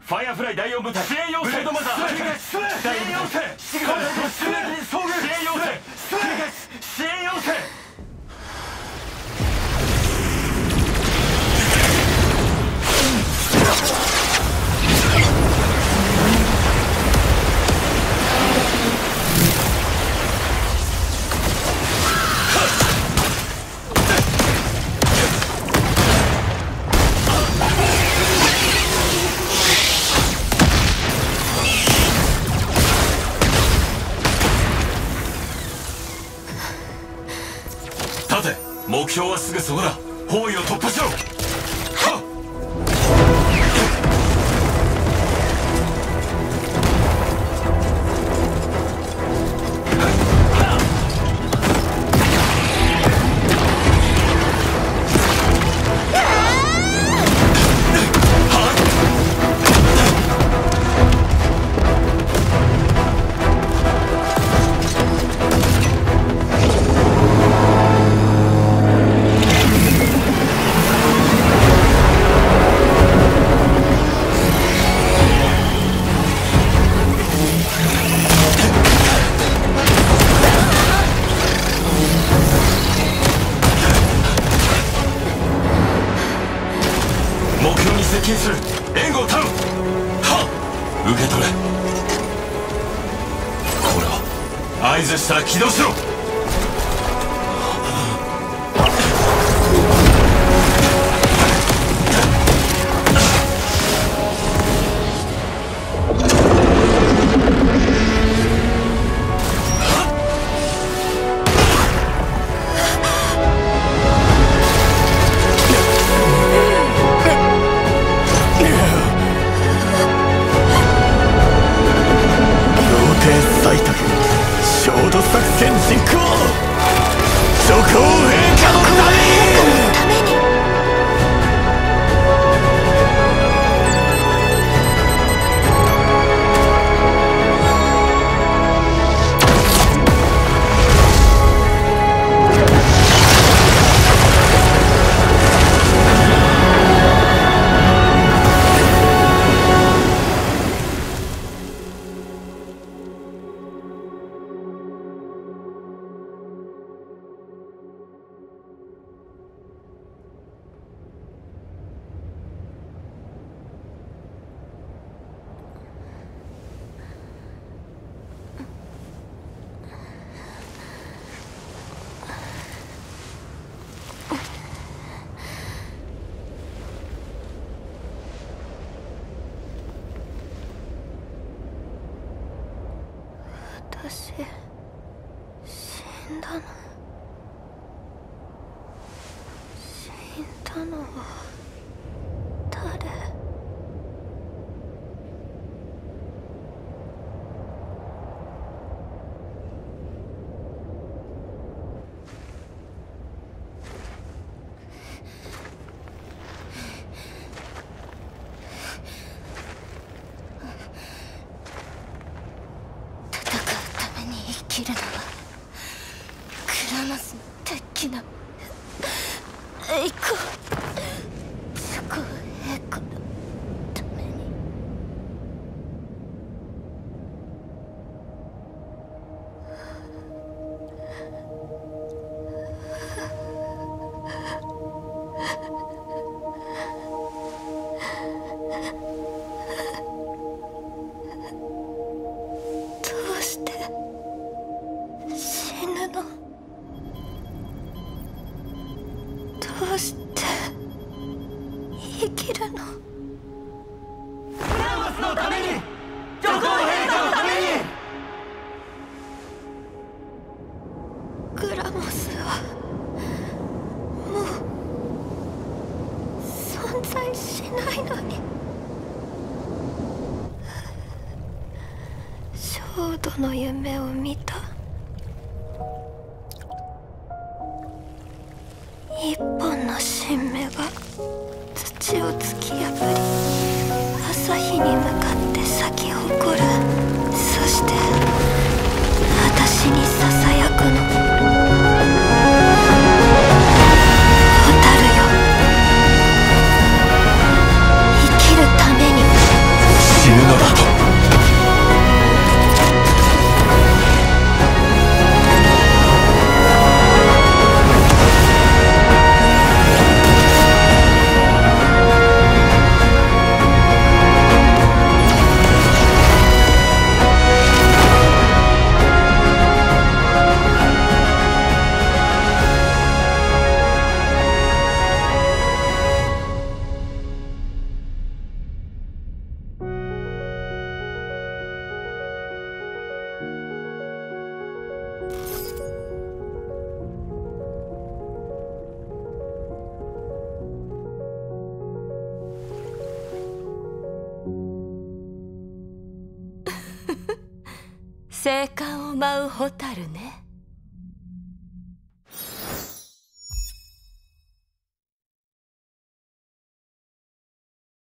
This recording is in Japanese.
ファイアフライ第4部隊支援要請第4部隊要請出撃に遭遇支援要請支援要請。目標はすぐそこだ。包囲を突破しろ。合図したら起動しろ。 私死んだの。死んだのは誰？ 生きるのはクラマスの鉄器の栄光、自己栄光のために。どうして死ぬの？どうして生きるの？ クラマスのために、女皇陛下のために。 グラモスはもう存在しないのに。焦土の夢を見た。一本の新芽が土を突き破り、朝日に向かって咲き誇る。そして私にささやくの。蛍よ、生きるために生還を舞う蛍ね。